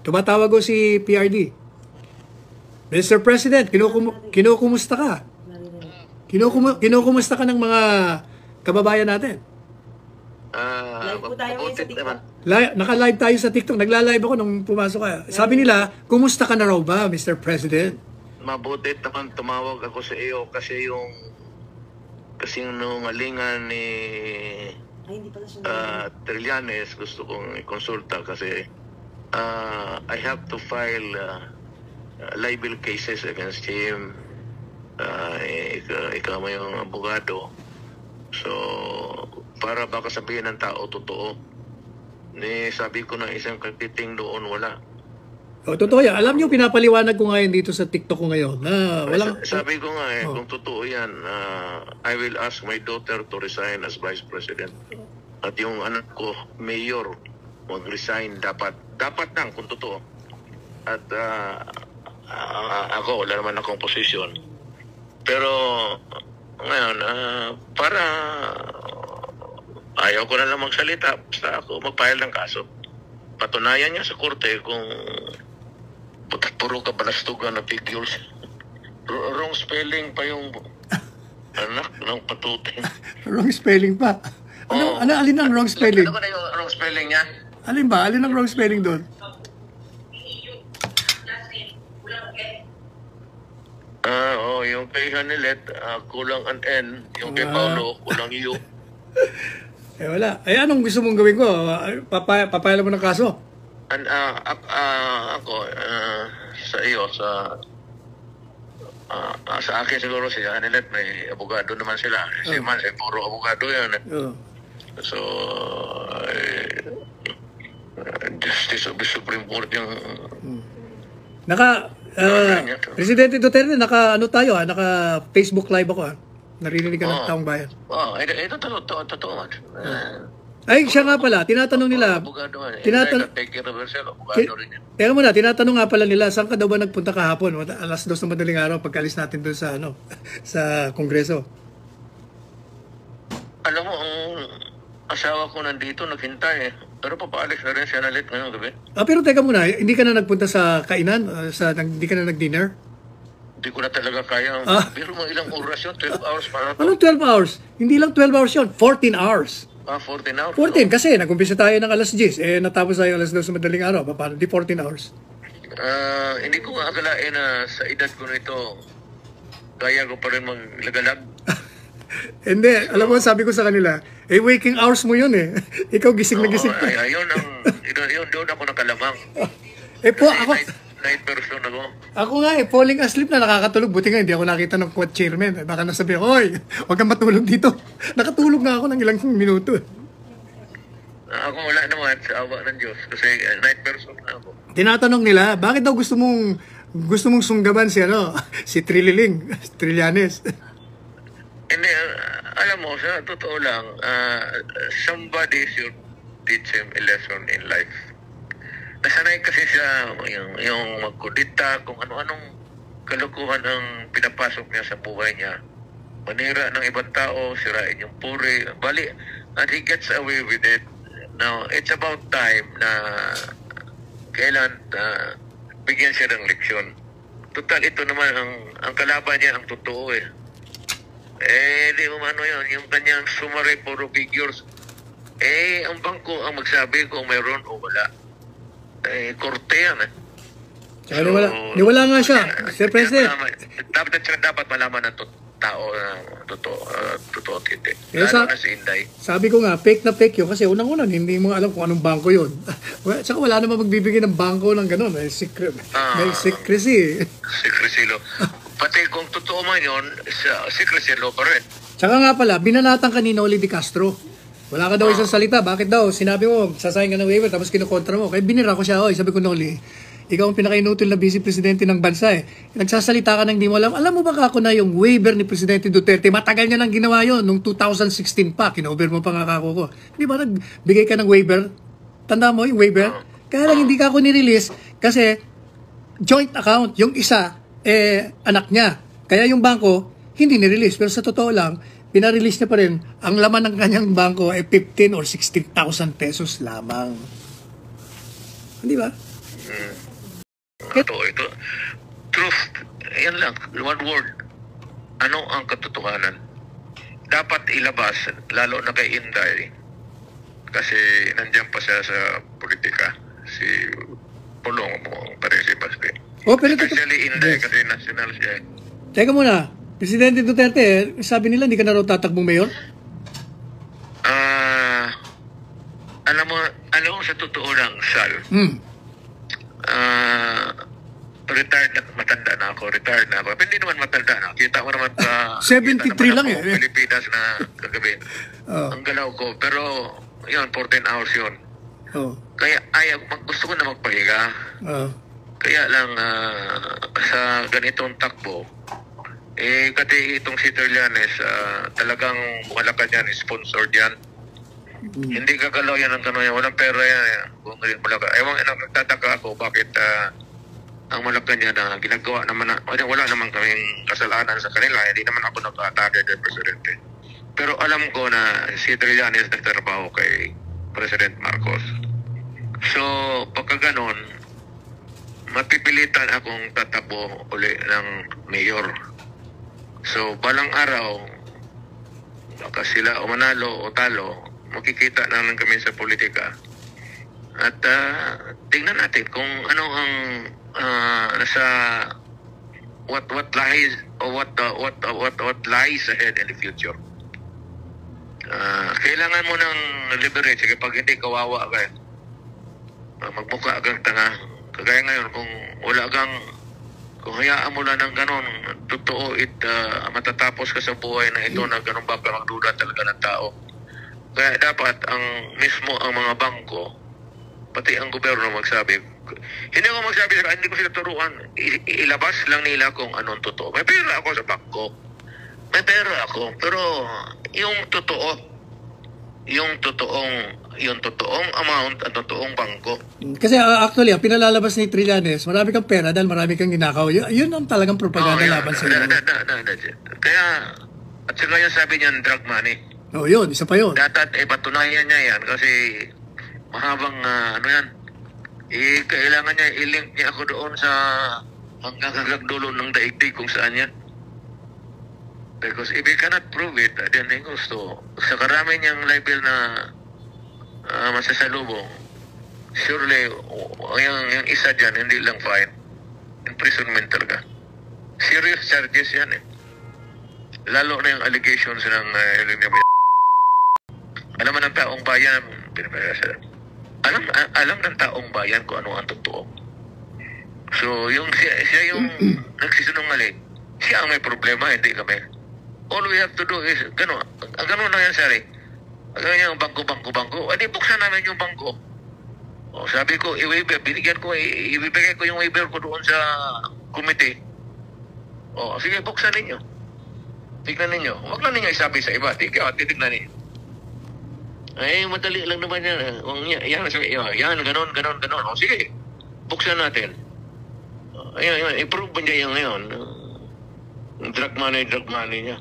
Tumatawag ko si PRD. Mr. President, kinukumusta ka? Kinukumusta ka ng mga kababayan natin? Live po tayo ngayon sa TikTok. Naka-live tayo sa TikTok. Nagla-live ako nung pumasok ka. Sabi nila, kumusta ka na raw ba, Mr. President? Mabuti naman tumawag ako sa iyo kasi yung nungalingan ni Trillanes gusto kong ikonsulta kasi I have to file libel cases against him. Ikaw mo yung abogado. So, para baka sabihin ng tao totoo. Sabi ko na isang kapiting doon wala. O, totoo yan. Alam niyo, pinapaliwanag ko ngayon dito sa TikTok ko ngayon na walang... Sabi ko nga kung totoo yan, I will ask my daughter to resign as Vice President. At yung anak ko, Mayor, mag-resign dapat. Dapat lang kung totoo. At ako, wala naman akong posisyon. Pero ngayon, para ayaw ko na lang magsalita, basta ako mag-file ng kaso. Patunayan niya sa korte kung puro ka balastugan na figures. Wrong spelling pa yung anak ng patutin. Wrong spelling pa? Alin ang wrong spelling? Ano ba yung wrong spelling niya? Alin ba? Alin ang wrong spelling doon? Yung kay Hanilet, kulang an N. Yung kay Paulo, kulang U. Wala. Anong gusto mong gawin ko? Papayala mo ng kaso? Ako, sa iyo, sa akin siguro si Hanilet, may abogado naman sila. Si Man, puro abogado yan. So, Justice of the Supreme Court yung... Presidente Duterte, naka Facebook Live ako Naririnig ka ng taong bayan. Ito totoo. Ay, siya nga pala, tinatanong nila. Teka muna, tinatanong nga pala nila, saan ka daw ba nagpunta kahapon? Alas 2 ng madaling araw, pagkalis natin doon sa, sa Kongreso. Alam mo, ang asawa ko nandito, naghintay Pero papaalis na rin siya nalit ngayong gabi. Pero teka muna, hindi ka na nagpunta sa kainan? Hindi ka na nag-dinner? Hindi ko na talaga kaya. Pero mo ilang oras yun? 12 hours para to. Anong 12 hours? Hindi lang 12 hours yun, 14 hours. 14 hours? 14, kasi nag-umpisa tayo ng alas 10, natapos tayo alas 2 sa madaling araw. Paano? Di 14 hours. Hindi ko nga akalain na sa edad ko nito, kaya ko pa rin maglagalag. Hindi, alam mo, sabi ko sa kanila, waking hours mo yun Ikaw gising na gising ka. Yun doon ako nakalamang. Ako... Night person ako. Ako nga falling asleep na nakakatulog. Buti nga, hindi ako nakita ng quad chairman. Baka nasabi, oy, huwag kang matulog dito. Nakatulog nga ako ng ilang minuto. Ako wala naman sa awa ng Diyos. Kasi night person na ako. Tinatanong nila, bakit daw gusto mong sunggaban si Trillanes? Hindi, alam mo, sa totoo lang, somebody should teach him a lesson in life. Nasanay kasi siya yung magkudita, kung ano-anong kalukuhan ang pinapasok niya sa buhay niya. Manira ng ibang tao, sirain yung puri. Bali, and he gets away with it. Now, it's about time na kailan bigyan siya ng leksyon. Total, ito naman, ang kalaban niya, ang totoo di mo yun, yung kanyang summary puro figures. Ang bangko ang magsabi kung mayroon o wala. Korte yan Niwala nga siya, Sir President. Dapat malaman ng tao na totoo hindi. Lalo na si Inday. Sabi ko nga, fake na fake yun kasi unang-unang hindi mo alam kung anong bangko yun. Tsaka wala naman magbibigay ng bangko ng gano'n. May secrecy. Secrecy law. Pati kung totoo man yun, secrecy law pa rin. Tsaka nga pala, binanatan ka ni Noli de Castro. Wala ka daw isang salita. Bakit daw? Sinabi mo, sasayang ka ng waiver, tapos kinukontra mo. Kaya binira ko siya. Sabi ko, Noli, ikaw ang pinaka-inutil na vice presidente ng bansa Nagsasalita ka nang di mo alam. Alam mo ba ako na yung waiver ni Presidente Duterte, matagal niya nang ginawa yun. Noong 2016 pa, kinover mo pa nga ako ko. Di ba nagbigay ka ng waiver? Tanda mo yung waiver? Kaya lang hindi ka ako nirelease kasi joint account. Yung isa, anak niya. Kaya yung bangko, hindi nirelease. Pero sa totoo lang, pinarelease niya pa rin, ang laman ng kanyang bangko ay 15 or 16,000 pesos lamang. Di ba? Ito. Truth, yan lang, one word. Ano ang katotohanan? Dapat ilabas, lalo na kay Inday, kasi nandiyan pa siya sa politika. Si Pulong mo, pare si Basti. Pero Especially Inday, kasi national siya. Teka muna, Presidente Duterte, sabi nila hindi ka na raw tatakbong mayor? Alam mo sa totoo lang, Sal, retired na, matanda na ako. Pero hindi naman matanda na. Kita mo naman 73 lang eh. Pilipinas na kagabi. Ang galaw ko. Pero, yun, 14 hours yun. Kaya, gusto ko na magpahiga. Kaya lang, sa ganitong takbo, kasi itong si Trillanes, talagang malakas yan, sponsored yan. Hindi gagalaw yan ng gano'n yan. Walang pera yan. Kung malakas. Nagtataka ako bakit ang Malacanang na ginagawa naman wala naman kaming kasalanan sa kanila, hindi naman ako nag-atake kay Presidente. Pero alam ko na si Trillanes nagtrabaho kay President Marcos. So, pagka ganon, mapipilitan akong tatakbo uli ng mayor. So, balang araw, baka sila manalo o talo, makikita naman kami sa politika. At tingnan natin kung ano ang nasa what lies or what lies ahead in the future. Kailangan mo ng leverage kapag hindi kawawa ka. Magmukha kang tanga. Kagaya ngayon kung hayaan mo lang ng ganon, totoo matatapos ka sa buhay na ito na ganon ba magduda talaga ng tao. Kaya dapat ang mga bangko, pati ang gobyerno magsabi. Hindi ko magsabi sila, hindi ko sila turuan. Ilabas lang nila kung anong totoo. May pera ako sa bangko. May pera ako. Pero yung totoong amount at totoong bangko. Kasi actually, pinalalabas ni Trillanes, marami kang pera dahil marami kang ginakaw. Yun ang talagang propaganda laban sa iyo. Kaya, at saka yung sabi niya, drug money. Yun, isa pa yun. Dapat patunayan niya yan kasi mahabang kailangan niya i-link niya ako doon sa hanggang dulo ng daigdig kung saan yan. Because if you cannot prove it, then gusto. Sa karami niyang level na masasalubong, surely, yung isa dyan, hindi lang fine. Imprisonment talaga. Serious charges yan eh. Lalo na yung allegations ng alam mo ng taong bayan, alam ng taong bayan kung ano ang totoo. So, siya yung nagsisinungaling. Siya ang may problema, hindi kami. All we have to do is, gano'n lang yan, Sari. Gano'n yung bangko. Adi, buksan namin yung bangko. Sabi ko, ibibigay ko yung waiver ko doon sa committee. Sige, buksan ninyo. Tignan ninyo. Huwag lang ninyo isabi sa iba. Titignan ninyo. Madali lang naman yan. Yan, ganon. Sige, buksan natin. I-prove niya yung ngayon. Drug money niya.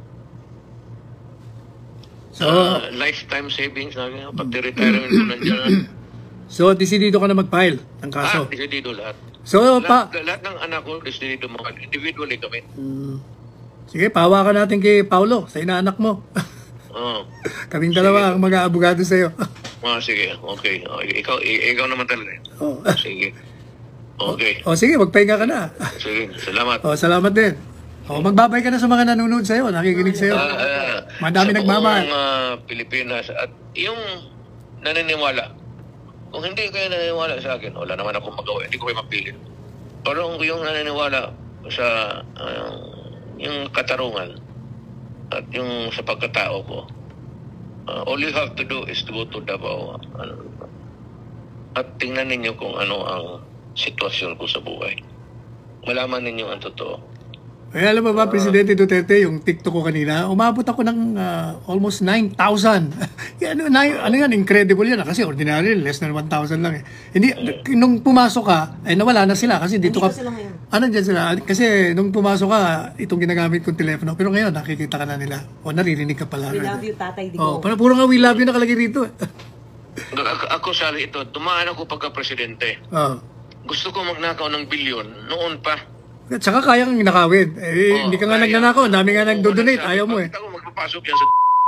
So, lifetime savings na ganyan. Pati retirement ko nandiyan. So, desidido ka na mag-file ng kaso? Desidido lahat. So, lahat ng anak ko, desidido mo. Individually kami. Sige, pahawakan natin kay Paulo, sa inaanak mo. Kaming dalawa ang mag-aabogado sa'yo. Sige, okay. Ikaw naman talaga. Sige. Okay. Sige, magpahinga ka na. Sige, salamat. Salamat din. Magbabay ka na sa mga nanonood sa'yo, nakikinig sa'yo. Madami nagmamahal. Pilipinas at yung naniniwala. Kung hindi kayo naniniwala sa akin, wala naman akong magawa. Hindi ko kayo mapilit. Pero kung yung naniniwala sa yung katarungan at yung sa pagkatao ko, all you have to do is to go to Davao at tingnan ninyo kung ano ang sitwasyon ko sa buhay. Malaman ninyo ang totoo. Alam mo ba, Presidente Duterte, yung TikTok ko kanina, umabot ako ng almost 9,000. Ano yan, incredible yan. Kasi ordinary, less than 1,000 lang eh. Hindi, nung pumasok ka, nawala na sila. Kasi dito ka, dyan sila. Kasi nung pumasok ka, itong ginagamit kong telepono. Pero ngayon, nakikita ka na nila. Naririnig ka pala. We love you, Tatay Digo. Puro nga we love you nakalagay dito. Ako, Sally, ito, tumaan ako pagka-presidente. gusto ko magnakaw ng bilyon noon pa. At saka kayang nakawin. Hindi ka nga nagnanakaw. Ang dami nga nagdo-donate. Ayaw mo eh. Bakit ako magpapasok yan sa...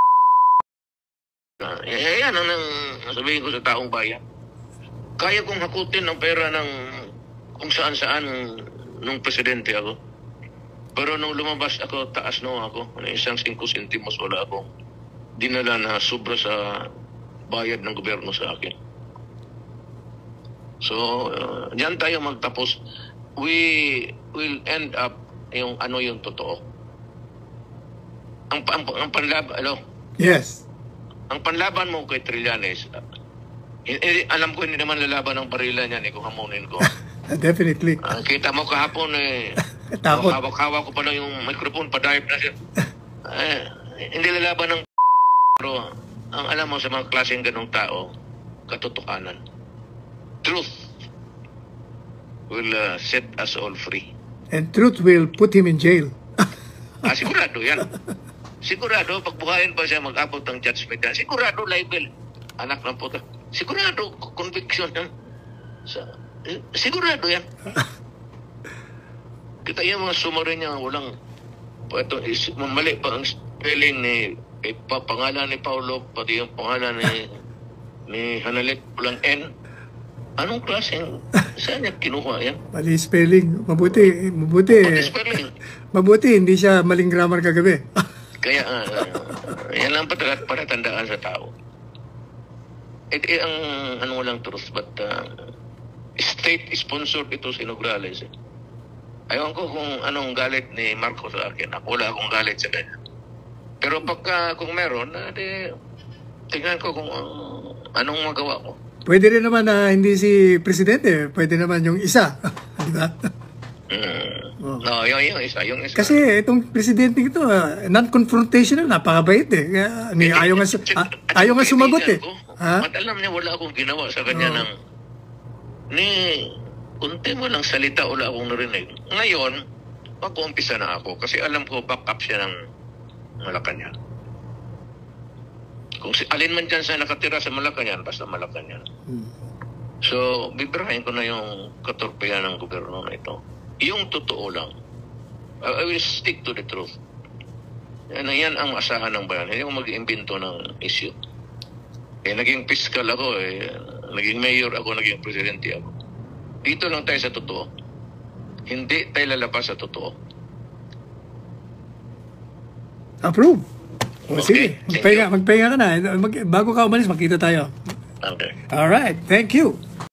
Yan ang sabihin ko sa taong bayan. Kaya kong hakutin ang pera ng kung saan-saan nung presidente ako. Pero nung lumabas ako, taas no ako. Isang 5 sentimos wala akong dinala na sobra sa bayad ng gobyerno sa akin. So, diyan tayo magtapos. We will end up yung ano yung totoo. Ang panlaban, Yes. Ang panlaban mo kay Trillanes, alam ko hindi naman lalaban ng barila niyan kung hamunin ko. Definitely. Kita mo kahapon Takot. hawak ko pa lang yung microphone, pa-dive na siya. Hindi lalaban ng pero ang alam mo sa mga klaseng ganong tao, katotohanan. Truth will set us all free. And truth will put him in jail. Sigurado yan. Sigurado, pagbuhayin pa siya mag-abot ng judgment yan. Sigurado, libel. Anak ng puta. Sigurado, conviction yan. Sigurado yan. Kita yung mga summary niya, walang, mali pa ang spelling ni pangalan ni Paulo, pati yung pangalan ni Hanalit, walang N. Anong klaseng, saan niya kinuha yan? Mali spelling. Mabuti. Mali spelling. Mabuti, hindi siya maling grammar kagabi. Kaya, yan lang para tandaan sa tao. Ang ano lang truth, but state-sponsored ito si Nograles. Ayaw ko kung anong galit ni Marcos sa akin. Ako wala akong galit sa kanya. Pero pagka kung meron, tingnan ko kung anong magawa ko. Pwede rin naman na hindi si Presidente. Pwede naman yung isa. Di ba? No, yung isa. Kasi itong Presidente ito, non-confrontational, napakabait eh. Ayaw nga sumagot eh. At alam niya, wala akong ginawa sa kanya ng kunti mo lang salita, wala akong narinig. Ngayon, mag-uumpisa na ako kasi alam ko back up siya ng Malacanang. Kung alin man dyan sa nakatira sa Malacanang, basta Malacanang. So, bibirahin ko na yung katorpehan ng gobyerno na ito. Yung totoo lang. I will stick to the truth. Yan ang asahan ng bayan. Hindi ko mag-iimbento ng issue. Naging fiscal ako, naging mayor ako, naging presidente ako. Dito lang tayo sa totoo. Hindi tayo lalabas sa totoo. Approve. Okay. Sige, magpahinga ka na. Bago ka umalis, makita tayo. Okay. Alright, thank you.